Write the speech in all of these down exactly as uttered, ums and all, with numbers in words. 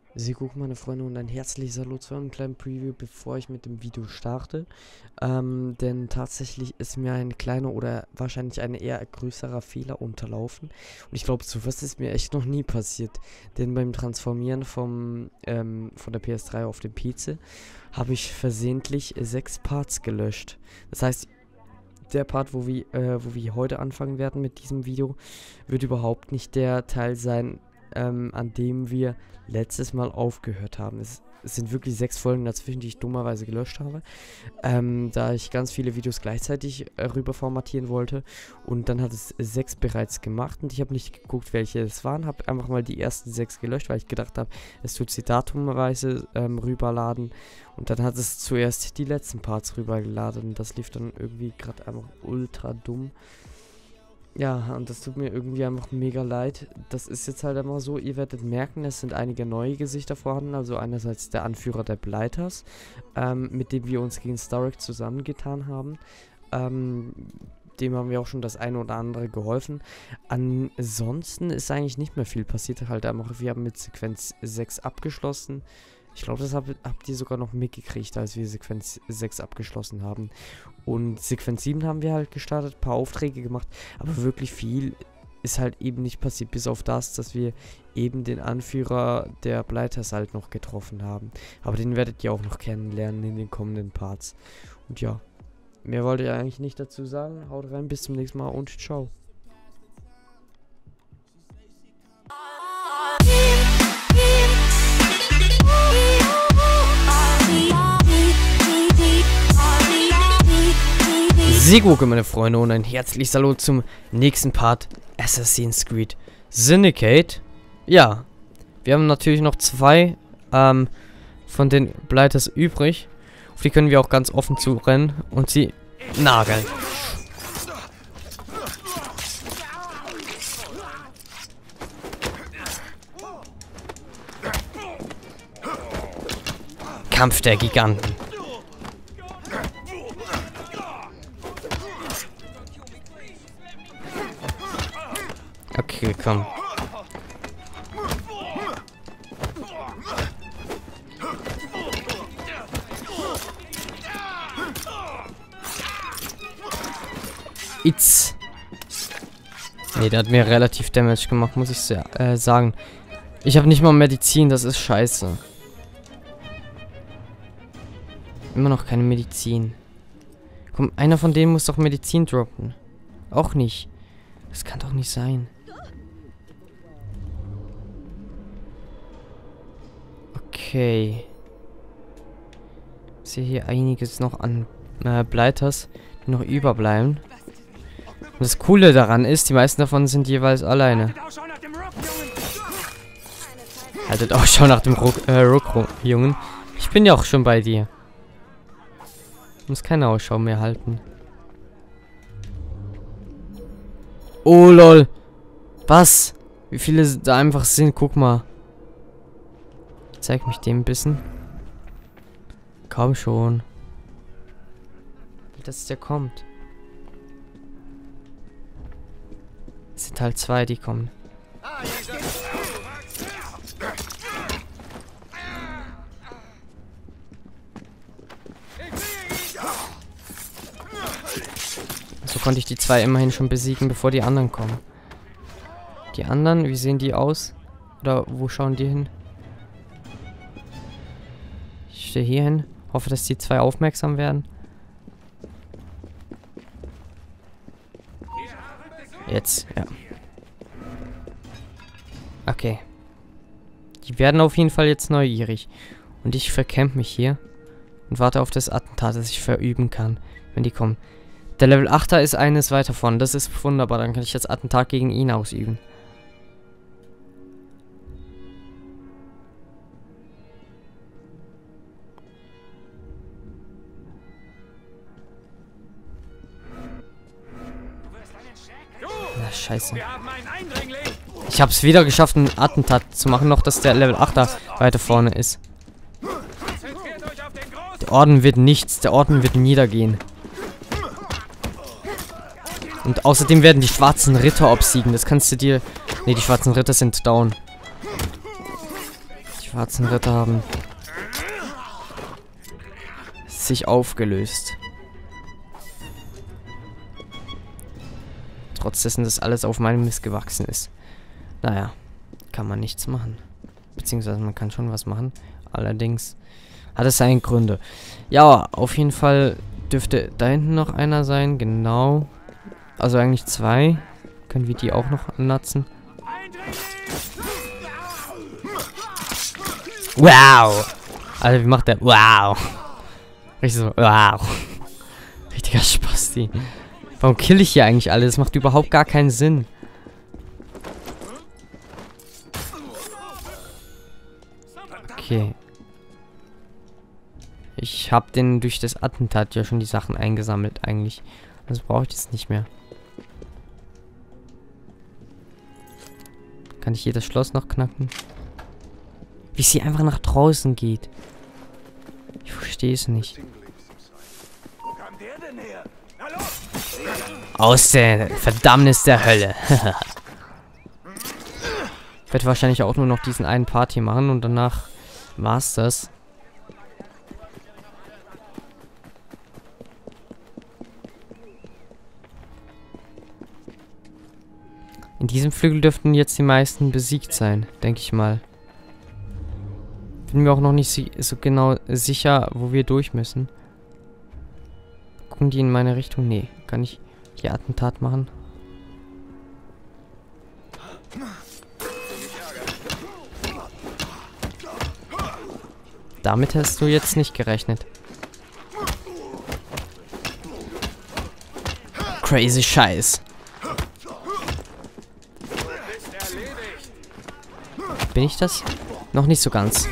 Sie gucken, meine Freunde, und ein herzliches Hallo zu einem kleinen Preview, bevor ich mit dem Video starte. Ähm, denn tatsächlich ist mir ein kleiner oder wahrscheinlich ein eher größerer Fehler unterlaufen. Und ich glaube, sowas ist mir echt noch nie passiert. Denn beim Transformieren vom, ähm, von der P S drei auf den P C habe ich versehentlich sechs Parts gelöscht. Das heißt, der Part, wo wir, äh, wo wir heute anfangen werden mit diesem Video, wird überhaupt nicht der Teil sein, ähm, an dem wir letztes Mal aufgehört haben. Es, es sind wirklich sechs Folgen dazwischen, die ich dummerweise gelöscht habe, ähm, da ich ganz viele Videos gleichzeitig äh, rüber formatieren wollte, und dann hat es sechs bereits gemacht und ich habe nicht geguckt, welche es waren, habe einfach mal die ersten sechs gelöscht, weil ich gedacht habe, es tut sie datumweise ähm, rüberladen, und dann hat es zuerst die letzten Parts rübergeladen und das lief dann irgendwie gerade einfach ultra dumm. Ja, und das tut mir irgendwie einfach mega leid. Das ist jetzt halt immer so, ihr werdet merken, es sind einige neue Gesichter vorhanden. Also einerseits der Anführer der Blighters, ähm, mit dem wir uns gegen Starrick zusammengetan haben. Ähm, dem haben wir auch schon das eine oder andere geholfen. Ansonsten ist eigentlich nicht mehr viel passiert. Halt einfach, wir haben mit Sequenz sechs abgeschlossen. Ich glaube, das hab, habt ihr sogar noch mitgekriegt, als wir Sequenz sechs abgeschlossen haben. Und Sequenz sieben haben wir halt gestartet, ein paar Aufträge gemacht, aber wirklich viel ist halt eben nicht passiert, bis auf das, dass wir eben den Anführer der Blighters halt noch getroffen haben. Aber den werdet ihr auch noch kennenlernen in den kommenden Parts. Und ja, mehr wollte ich eigentlich nicht dazu sagen. Haut rein, bis zum nächsten Mal und ciao. Sehr gut, meine Freunde, und ein herzliches Hallo zum nächsten Part Assassin's Creed Syndicate. Ja, wir haben natürlich noch zwei ähm, von den Blighters übrig. Auf die können wir auch ganz offen zurennen und sie nageln. Kampf der Giganten. Okay, komm. It's. Ne, der hat mir relativ Damage gemacht, muss ich sehr, äh, sagen. Ich habe nicht mal Medizin, das ist scheiße. Immer noch keine Medizin. Komm, einer von denen muss doch Medizin droppen. Auch nicht. Das kann doch nicht sein. Okay. Ich sehe hier einiges noch an äh, Blighters, die noch überbleiben. Und das Coole daran ist, die meisten davon sind jeweils alleine. Haltet Ausschau nach dem Ruck, äh, Ruck, Jungen. Ich bin ja auch schon bei dir. Ich muss keine Ausschau mehr halten. Oh lol. Was? Wie viele da einfach sind? Guck mal. Zeig mich dem ein bisschen. Kaum schon. Dass der kommt. Es sind halt zwei, die kommen. So konnte ich die zwei immerhin schon besiegen, bevor die anderen kommen. Die anderen, wie sehen die aus? Oder wo schauen die hin? Ich stehe hier hin. Hoffe, dass die zwei aufmerksam werden. Jetzt, ja. Okay. Die werden auf jeden Fall jetzt neugierig. Und ich vercamp mich hier. Und warte auf das Attentat, das ich verüben kann, wenn die kommen. Der Level achter ist eines weiter vorne. Das ist wunderbar. Dann kann ich das Attentat gegen ihn ausüben. Na, scheiße. Ich habe es wieder geschafft, ein Attentat zu machen. Noch, dass der Level achter weiter vorne ist. Der Orden wird nichts. Der Orden wird niedergehen. Und außerdem werden die schwarzen Ritter obsiegen. Das kannst du dir... Ne, die schwarzen Ritter sind down. Die schwarzen Ritter haben sich aufgelöst. Trotz dessen, dass alles auf meinem Mist gewachsen ist. Naja, kann man nichts machen. Beziehungsweise man kann schon was machen. Allerdings hat es seine Gründe. Ja, auf jeden Fall dürfte da hinten noch einer sein. Genau. Also eigentlich zwei. Können wir die auch noch anlatzen? Wow! Also wie macht der? Wow! Richtig so, wow! Richtiger Spasti. Warum kill ich hier eigentlich alle? Das macht überhaupt gar keinen Sinn. Okay. Ich habe den durch das Attentat ja schon die Sachen eingesammelt eigentlich. Also brauche ich jetzt nicht mehr. Kann ich hier das Schloss noch knacken? Wie sie einfach nach draußen geht. Ich verstehe es nicht. Aus der Verdammnis der Hölle. Ich werde wahrscheinlich auch nur noch diesen einen Part hier machen und danach war's das. In diesem Flügel dürften jetzt die meisten besiegt sein, denke ich mal. Bin mir auch noch nicht si so genau sicher, wo wir durch müssen. Gucken die in meine Richtung? Nee. Kann ich die Attentat machen? Damit hast du jetzt nicht gerechnet. Crazy Scheiß. Bin ich das? Noch nicht so ganz.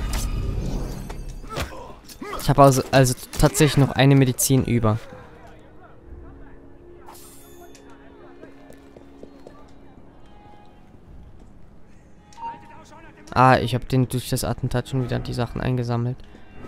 Ich habe also, also tatsächlich noch eine Medizin über. Ah, ich habe den durch das Attentat schon wieder die Sachen eingesammelt.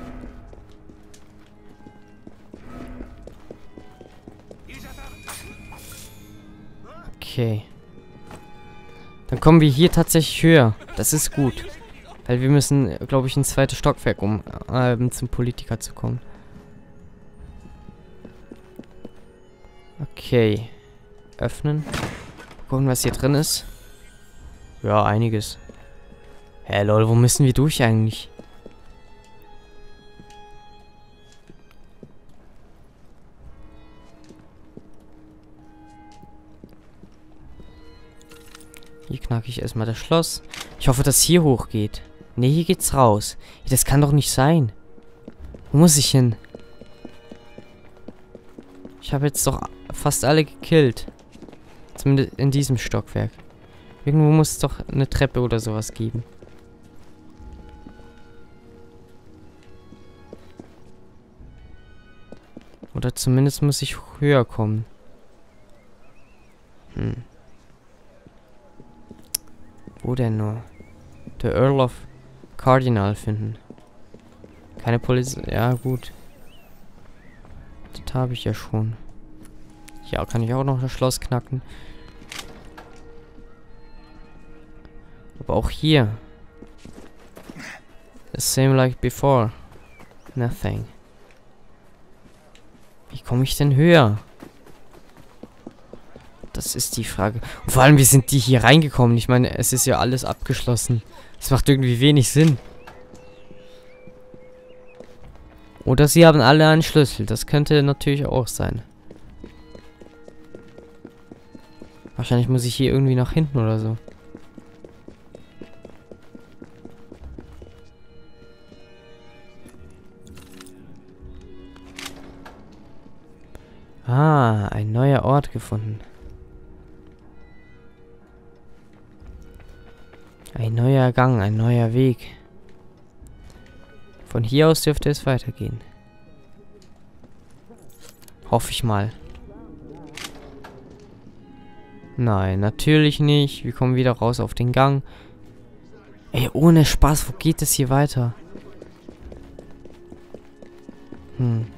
Okay. Dann kommen wir hier tatsächlich höher. Das ist gut. Weil wir müssen, glaube ich, ins zweite Stockwerk, um ähm, zum Politiker zu kommen. Okay. Öffnen. Gucken, was hier drin ist. Ja, einiges. Hä, lol, wo müssen wir durch eigentlich? Hier knacke ich erstmal das Schloss. Ich hoffe, dass hier hochgeht. Ne, hier geht's raus. Das kann doch nicht sein. Wo muss ich hin? Ich habe jetzt doch fast alle gekillt. Zumindest in diesem Stockwerk. Irgendwo muss es doch eine Treppe oder sowas geben. Oder zumindest muss ich höher kommen. Hm. Wo denn nur? Der Earl of Cardinal finden. Keine Polizei. Ja, gut. Das habe ich ja schon. Ja, kann ich auch noch das Schloss knacken. Aber auch hier. The same like before. Nothing. Wie komme ich denn höher? Das ist die Frage. Und vor allem, wie sind die hier reingekommen? Ich meine, es ist ja alles abgeschlossen. Das macht irgendwie wenig Sinn. Oder sie haben alle einen Schlüssel. Das könnte natürlich auch sein. Wahrscheinlich muss ich hier irgendwie nach hinten oder so. Ah, ein neuer Ort gefunden. Ein neuer Gang, ein neuer Weg. Von hier aus dürfte es weitergehen. Hoffe ich mal. Nein, natürlich nicht. Wir kommen wieder raus auf den Gang. Ey, ohne Spaß, wo geht es hier weiter? Hm.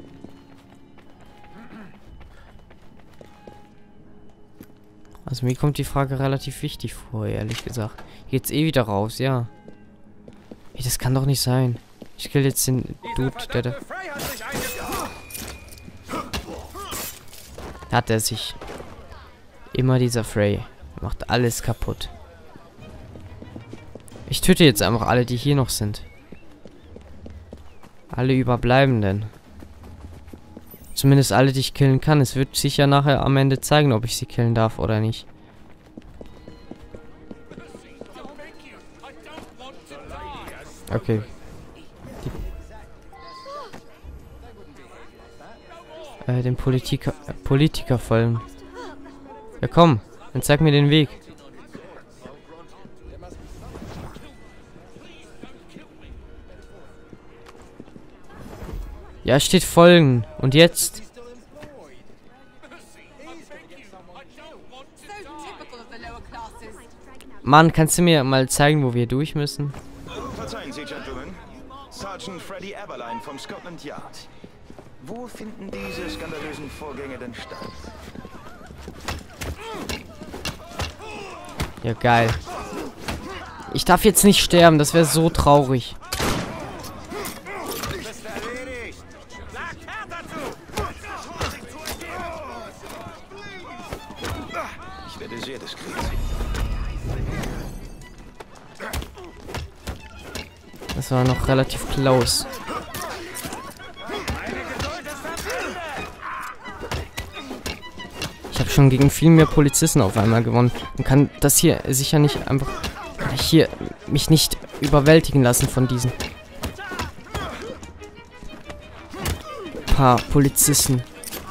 Also mir kommt die Frage relativ wichtig vor, ehrlich gesagt. Geht's eh wieder raus, ja. Ey, das kann doch nicht sein. Ich kill jetzt den Dude, der da... Hat er sich. Immer dieser Frey. Macht alles kaputt. Ich töte jetzt einfach alle, die hier noch sind. Alle Überbleibenden. Zumindest alle, die ich killen kann. Es wird sich ja nachher am Ende zeigen, ob ich sie killen darf oder nicht. Okay. Die, äh, den Politiker, äh, Politiker folgen. Ja komm, dann zeig mir den Weg. Ja, steht folgen. Und jetzt? Mann, kannst du mir mal zeigen, wo wir durch müssen? Verzeihen Sie, Gentlemen. Sergeant Freddy Eberlein vom Scotland Yard. Wo finden diese skandalösen Vorgänge denn statt? Ja, geil. Ich darf jetzt nicht sterben, das wäre so traurig. Ich werde sehr diskret. Das war noch relativ close. Ich habe schon gegen viel mehr Polizisten auf einmal gewonnen. Und kann das hier sicher nicht einfach... Hier mich nicht überwältigen lassen von diesen... paar Polizisten.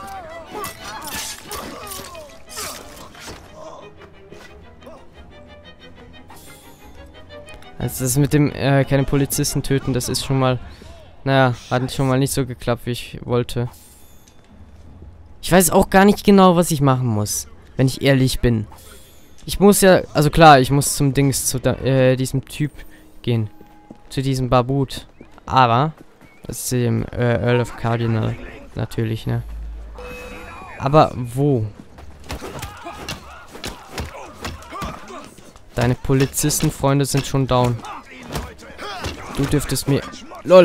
Also das mit dem äh, keine Polizisten töten, das ist schon mal, naja, hat schon mal nicht so geklappt, wie ich wollte. Ich weiß auch gar nicht genau, was ich machen muss, wenn ich ehrlich bin. Ich muss ja, also klar, ich muss zum Dings, zu da, äh, diesem Typ gehen. Zu diesem Barbut. Aber, das ist dem äh, Earl of Cardinal, natürlich, ne. Aber wo? Deine Polizistenfreunde sind schon down. Du dürftest mir... LOL!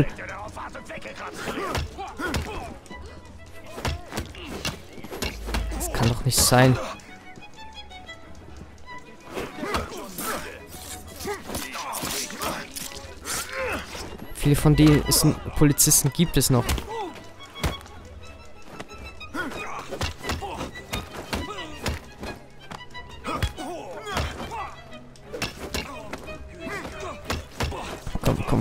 Das kann doch nicht sein. Viele von denen ist ein Polizisten gibt es noch. Komm, komm.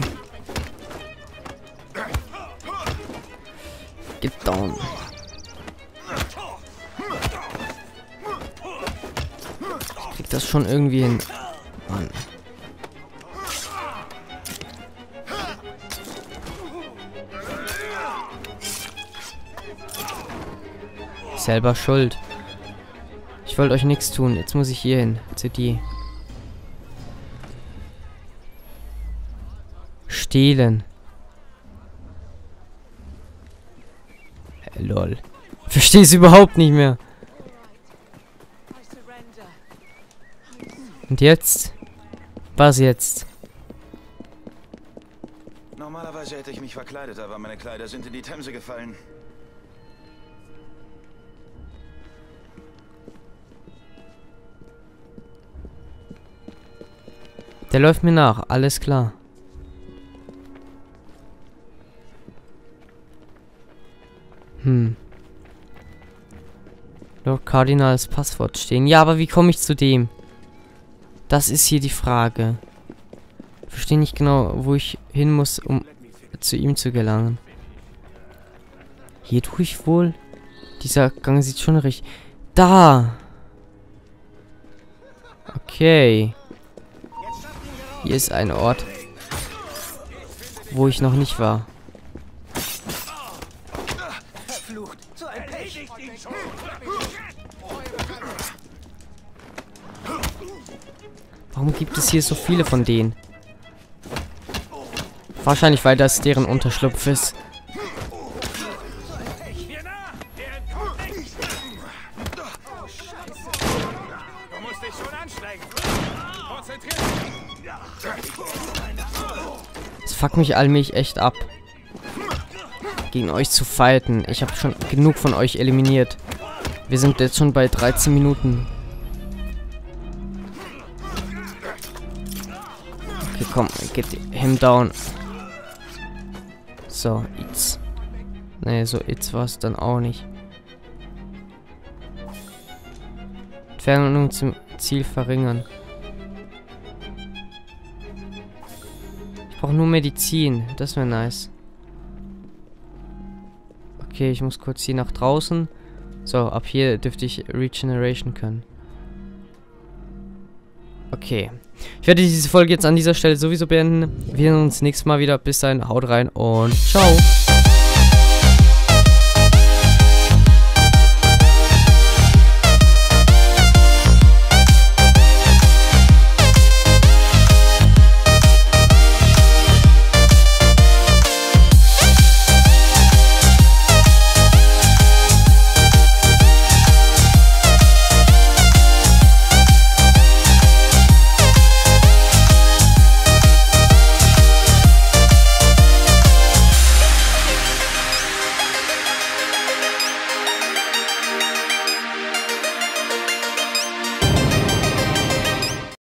Get down. Ich krieg das schon irgendwie hin. Mann. Selber schuld. Ich wollte euch nichts tun. Jetzt muss ich hier hin. Zu die. Stehlen. Hey, lol. Verstehe es überhaupt nicht mehr. Und jetzt? Was jetzt? Normalerweise hätte ich mich verkleidet, aber meine Kleider sind in die Themse gefallen. Der läuft mir nach, alles klar. Hm. Lord Cardinals Passwort stehen. Ja, aber wie komme ich zu dem? Das ist hier die Frage. Ich verstehe nicht genau, wo ich hin muss, um zu ihm zu gelangen. Hier durch wohl? Dieser Gang sieht schon richtig... Da! Okay. Hier ist ein Ort, wo ich noch nicht war. Warum gibt es hier so viele von denen? Wahrscheinlich, weil das deren Unterschlupf ist. fuck mich allmählich echt ab. Gegen euch zu fighten. Ich habe schon genug von euch eliminiert. Wir sind jetzt schon bei dreizehn Minuten. Okay, komm, get him down. So, it's. Nee, so it's war es dann auch nicht. Entfernung zum Ziel verringern. Ich brauche nur Medizin. Das wäre nice. Okay, ich muss kurz hier nach draußen. So, ab hier dürfte ich Regeneration können. Okay. Ich werde diese Folge jetzt an dieser Stelle sowieso beenden. Wir sehen uns nächstes Mal wieder. Bis dahin, haut rein und ciao.